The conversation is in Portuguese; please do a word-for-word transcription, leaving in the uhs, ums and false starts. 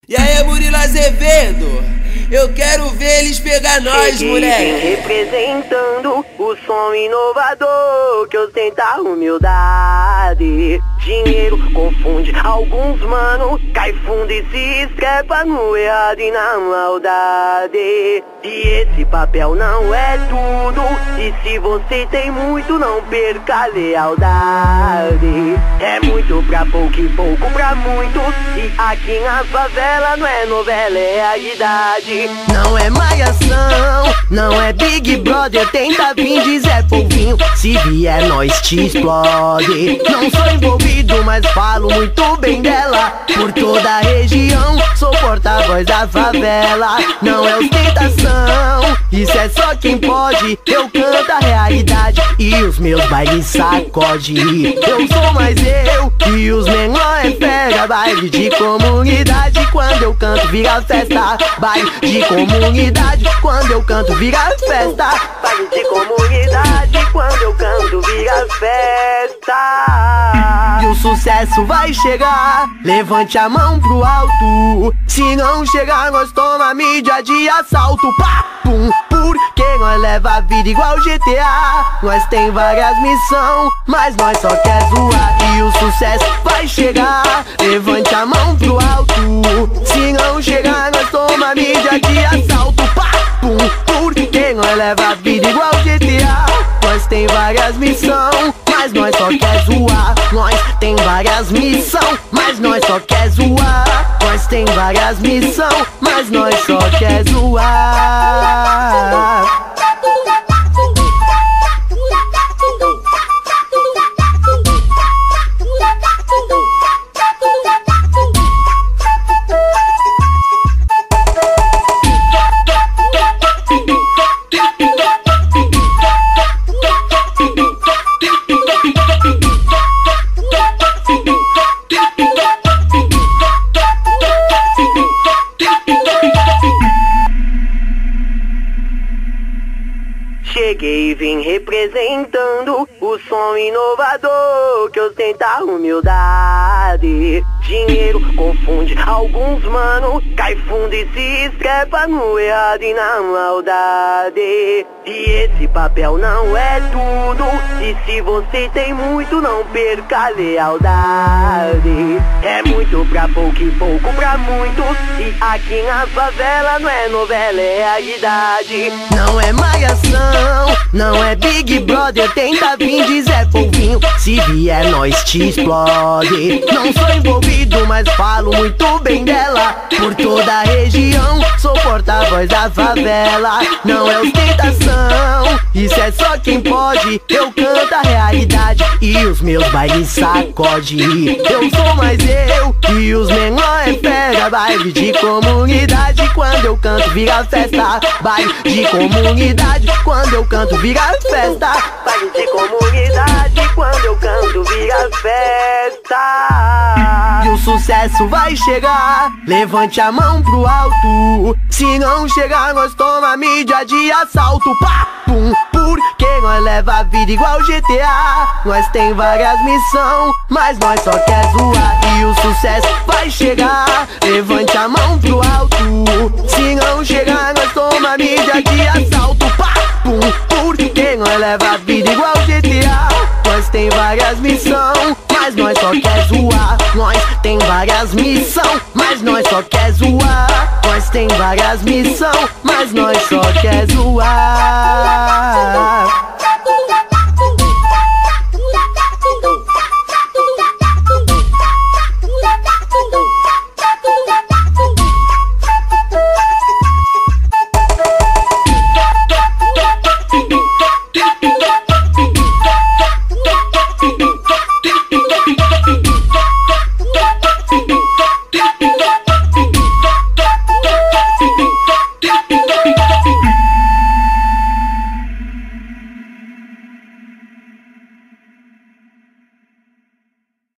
E aí, Murilo Azevedo, eu quero ver eles pegar nós, Cheguei moleque. representando o som inovador que ostenta a humildade. Dinheiro confunde alguns, mano, cai fundo e se escrepa no errado e na maldade. E esse papel não é tudo, e se você tem muito, não perca a lealdade. É muito pra pouco e pouco pra muitos, e aqui na favela não é novela, é realidade. Não é malhação, não é Big Brother, tenta vir dizer polvinho, se vier nós te explode. Não sou envolvido, mas falo muito bem dela, por toda a região, sou porta-voz da favela. Não é ostentação, isso é só quem pode, eu canto a realidade e os meus bailes sacode. Eu sou mais eu, e os menores pega baile de comunidade. Quando eu canto vira festa, baile de comunidade. Quando eu canto vira festa, baile de comunidade. Quando eu canto vira festa. E o sucesso vai chegar, levante a mão pro alto. Se não chegar nós toma mídia de assalto. Pá, pum, porque nós leva a vida igual G T A. Nós tem várias missões, mas nós só quer zoar. E o sucesso vai chegar, levante a mão pro alto. Se não chegar nós toma mídia de assalto. Pá, pum, porque nós leva a vida igual G T A. Nós tem várias missões, mas nós só quer zoar. Nós tem várias missões, mas nós só quer zoar. Nós tem várias missões, mas nós só quer zoar. Cheguei e vim representando o som inovador que ostenta a humildade. Dinheiro confunde alguns, mano, cai fundo e se escrepa no errado e na maldade. E esse papel não é tudo, e se você tem muito, não perca a lealdade. É muito pra pouco e pouco pra muitos, e aqui na favela não é novela, é realidade. Não é malhação, não é Big Brother, tenta vir dizer polvinho, se vier nós te explode. Não sou envolvido, mas falo muito bem dela, por toda a região, sou porta-voz da favela. Não é ostentação, isso é só quem pode, eu canto a realidade e os meus bailes sacode. Eu sou mais eu, e os menores pega baile de comunidade. Quando eu canto vira festa, baile de comunidade. Quando eu canto vira festa, baile de comunidade. Quando eu canto vira festa. E o sucesso vai chegar, levante a mão pro alto. Se não chegar nós toma mídia de assalto. Pá, pum, porque nós leva a vida igual G T A. Nós tem várias missões, mas nós só quer zoar. E o sucesso vai chegar, levante a mão pro alto. Se não chegar nós toma mídia de assalto. Pá, pum, porque nós leva a vida igual G T A. Nós tem várias missões, mas nós só quer zoar. Nós tem várias missões, mas nós só quer zoar. Nós tem várias missões, mas nós só quer zoar.